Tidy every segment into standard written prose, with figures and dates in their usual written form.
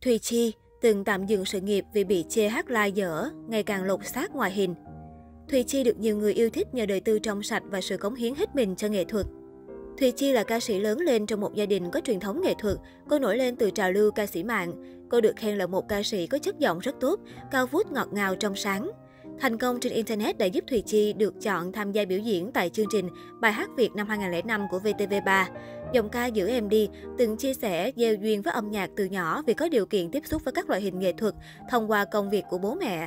Thùy Chi từng tạm dừng sự nghiệp vì bị chê hát live dở, ngày càng lột xác ngoại hình. Thùy Chi được nhiều người yêu thích nhờ đời tư trong sạch và sự cống hiến hết mình cho nghệ thuật. Thùy Chi là ca sĩ lớn lên trong một gia đình có truyền thống nghệ thuật. Cô nổi lên từ trào lưu ca sĩ mạng. Cô được khen là một ca sĩ có chất giọng rất tốt, cao vút ngọt ngào trong sáng. Thành công trên Internet đã giúp Thùy Chi được chọn tham gia biểu diễn tại chương trình Bài hát Việt năm 2005 của VTV3. Giọng ca Giữ Em Đi từng chia sẻ gieo duyên với âm nhạc từ nhỏ vì có điều kiện tiếp xúc với các loại hình nghệ thuật thông qua công việc của bố mẹ.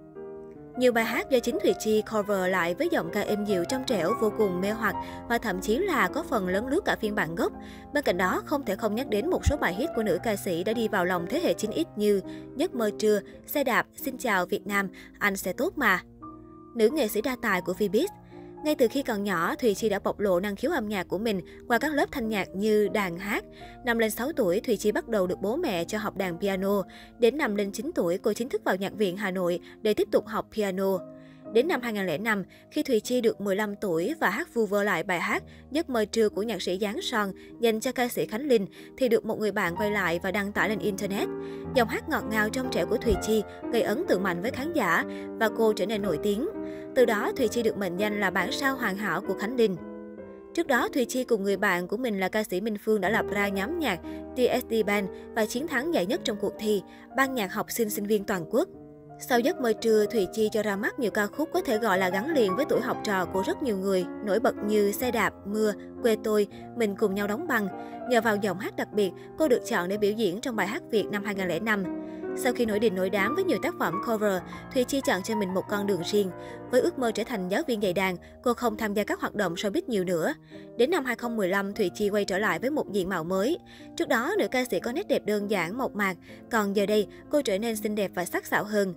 Nhiều bài hát do chính Thùy Chi cover lại với giọng ca êm dịu trong trẻo vô cùng mê hoặc và thậm chí là có phần lấn lướt cả phiên bản gốc. Bên cạnh đó, không thể không nhắc đến một số bài hit của nữ ca sĩ đã đi vào lòng thế hệ 9X như Giấc mơ trưa, Xe đạp, Xin chào Việt Nam, Anh sẽ tốt mà. Nữ nghệ sĩ đa tài của Vbiz. Ngay từ khi còn nhỏ, Thùy Chi đã bộc lộ năng khiếu âm nhạc của mình qua các lớp thanh nhạc như đàn hát. Năm lên 6 tuổi, Thùy Chi bắt đầu được bố mẹ cho học đàn piano. Đến năm lên 9 tuổi, cô chính thức vào Nhạc viện Hà Nội để tiếp tục học piano. Đến năm 2005, khi Thùy Chi được 15 tuổi và hát vu vơ lại bài hát Giấc mơ trưa của nhạc sĩ Giáng Son dành cho ca sĩ Khánh Linh, thì được một người bạn quay lại và đăng tải lên Internet. Giọng hát ngọt ngào trong trẻo của Thùy Chi gây ấn tượng mạnh với khán giả và cô trở nên nổi tiếng. Từ đó, Thùy Chi được mệnh danh là bản sao hoàn hảo của Khánh Linh. Trước đó, Thùy Chi cùng người bạn của mình là ca sĩ Minh Phương đã lập ra nhóm nhạc TSD Band và chiến thắng giải nhất trong cuộc thi Ban nhạc học sinh sinh viên toàn quốc. Sau Giấc mơ trưa, Thùy Chi cho ra mắt nhiều ca khúc có thể gọi là gắn liền với tuổi học trò của rất nhiều người, nổi bật như Xe đạp, Mưa, Quê tôi, Mình cùng nhau đóng băng. Nhờ vào giọng hát đặc biệt, cô được chọn để biểu diễn trong Bài hát Việt năm 2005. Sau khi nổi đình nổi đám với nhiều tác phẩm cover, Thùy Chi chọn cho mình một con đường riêng. Với ước mơ trở thành giáo viên dạy đàn, cô không tham gia các hoạt động showbiz nhiều nữa. Đến năm 2015, Thùy Chi quay trở lại với một diện mạo mới. Trước đó, nữ ca sĩ có nét đẹp đơn giản, mộc mạc, còn giờ đây, cô trở nên xinh đẹp và sắc sảo hơn.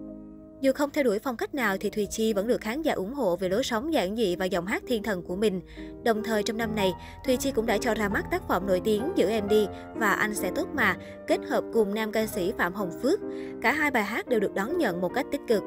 Dù không theo đuổi phong cách nào thì Thùy Chi vẫn được khán giả ủng hộ về lối sống giản dị và giọng hát thiên thần của mình. Đồng thời trong năm này, Thùy Chi cũng đã cho ra mắt tác phẩm nổi tiếng Giữ Em Đi và Anh sẽ tốt mà, kết hợp cùng nam ca sĩ Phạm Hồng Phước. Cả hai bài hát đều được đón nhận một cách tích cực.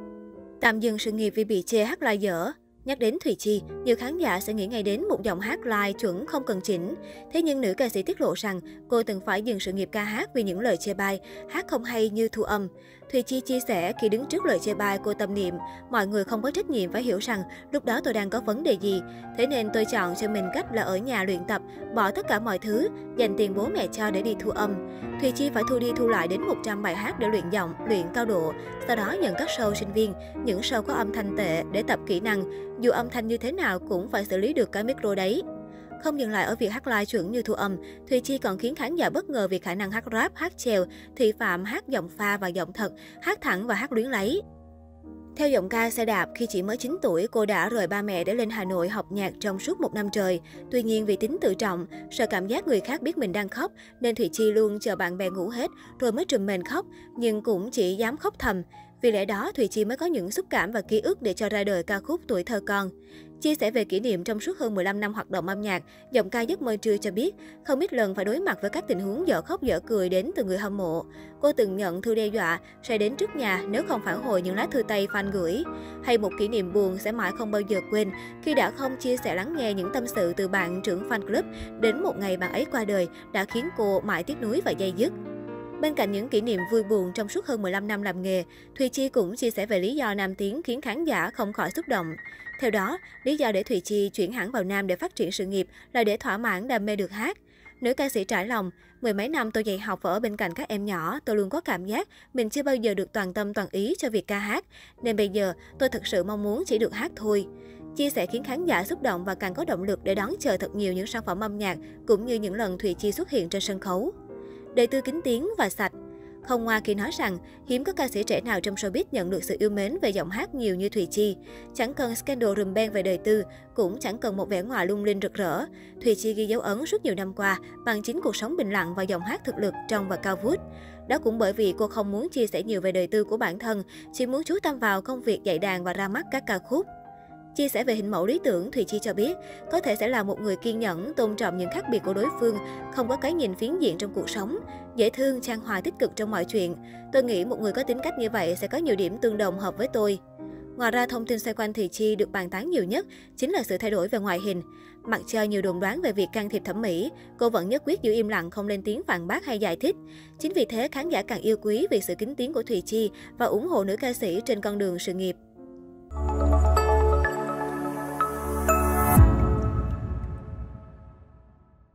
Tạm dừng sự nghiệp vì bị chê hát live dở. Nhắc đến Thùy Chi, nhiều khán giả sẽ nghĩ ngay đến một giọng hát live chuẩn không cần chỉnh. Thế nhưng nữ ca sĩ tiết lộ rằng cô từng phải dừng sự nghiệp ca hát vì những lời chê bai, hát không hay như thu âm. Thùy Chi chia sẻ khi đứng trước lời chê bai, cô tâm niệm, mọi người không có trách nhiệm phải hiểu rằng lúc đó tôi đang có vấn đề gì. Thế nên tôi chọn cho mình cách là ở nhà luyện tập, bỏ tất cả mọi thứ, dành tiền bố mẹ cho để đi thu âm. Thùy Chi phải thu đi thu lại đến 100 bài hát để luyện giọng, luyện cao độ. Sau đó nhận các show sinh viên, những show có âm thanh tệ để tập kỹ năng. Dù âm thanh như thế nào cũng phải xử lý được cái micro đấy. Không dừng lại ở việc hát live chuẩn như thu âm, Thùy Chi còn khiến khán giả bất ngờ vì khả năng hát rap, hát chèo, thị phạm, hát giọng pha và giọng thật, hát thẳng và hát luyến lấy. Theo giọng ca Xe đạp, khi chỉ mới 9 tuổi, cô đã rời ba mẹ để lên Hà Nội học nhạc trong suốt 1 năm trời. Tuy nhiên vì tính tự trọng, sợ cảm giác người khác biết mình đang khóc, nên Thùy Chi luôn chờ bạn bè ngủ hết rồi mới trùm mền khóc, nhưng cũng chỉ dám khóc thầm. Vì lẽ đó, Thùy Chi mới có những xúc cảm và ký ức để cho ra đời ca khúc Tuổi thơ con. Chia sẻ về kỷ niệm trong suốt hơn 15 năm hoạt động âm nhạc, giọng ca Giấc mơ trưa cho biết, không ít lần phải đối mặt với các tình huống dở khóc dở cười đến từ người hâm mộ. Cô từng nhận thư đe dọa sẽ đến trước nhà nếu không phản hồi những lá thư tay fan gửi. Hay một kỷ niệm buồn sẽ mãi không bao giờ quên khi đã không chia sẻ lắng nghe những tâm sự từ bạn trưởng fan club đến một ngày bạn ấy qua đời đã khiến cô mãi tiếc nuối và day dứt. Bên cạnh những kỷ niệm vui buồn trong suốt hơn 15 năm làm nghề, Thùy Chi cũng chia sẻ về lý do nam tiếng khiến khán giả không khỏi xúc động. Theo đó, lý do để Thùy Chi chuyển hẳn vào nam để phát triển sự nghiệp là để thỏa mãn đam mê được hát. Nữ ca sĩ trải lòng, 10 mấy năm tôi dạy học và ở bên cạnh các em nhỏ, tôi luôn có cảm giác mình chưa bao giờ được toàn tâm toàn ý cho việc ca hát, nên bây giờ tôi thực sự mong muốn chỉ được hát thôi. Chia sẻ khiến khán giả xúc động và càng có động lực để đón chờ thật nhiều những sản phẩm âm nhạc cũng như những lần Thùy Chi xuất hiện trên sân khấu. Đời tư kính tiếng và sạch. Không ngoa khi nói rằng, hiếm có ca sĩ trẻ nào trong showbiz nhận được sự yêu mến về giọng hát nhiều như Thùy Chi. Chẳng cần scandal rùm beng về đời tư, cũng chẳng cần một vẻ ngoài lung linh rực rỡ. Thùy Chi ghi dấu ấn suốt nhiều năm qua bằng chính cuộc sống bình lặng và giọng hát thực lực trong và cao vút. Đó cũng bởi vì cô không muốn chia sẻ nhiều về đời tư của bản thân, chỉ muốn chú tâm vào công việc dạy đàn và ra mắt các ca khúc. Chia sẻ về hình mẫu lý tưởng, Thùy Chi cho biết, có thể sẽ là một người kiên nhẫn, tôn trọng những khác biệt của đối phương, không có cái nhìn phiến diện trong cuộc sống, dễ thương, chan hòa tích cực trong mọi chuyện. Tôi nghĩ một người có tính cách như vậy sẽ có nhiều điểm tương đồng hợp với tôi. Ngoài ra, thông tin xoay quanh Thùy Chi được bàn tán nhiều nhất chính là sự thay đổi về ngoại hình. Mặc cho nhiều đồn đoán về việc can thiệp thẩm mỹ, cô vẫn nhất quyết giữ im lặng không lên tiếng phản bác hay giải thích. Chính vì thế, khán giả càng yêu quý vì sự kín tiếng của Thùy Chi và ủng hộ nữ ca sĩ trên con đường sự nghiệp.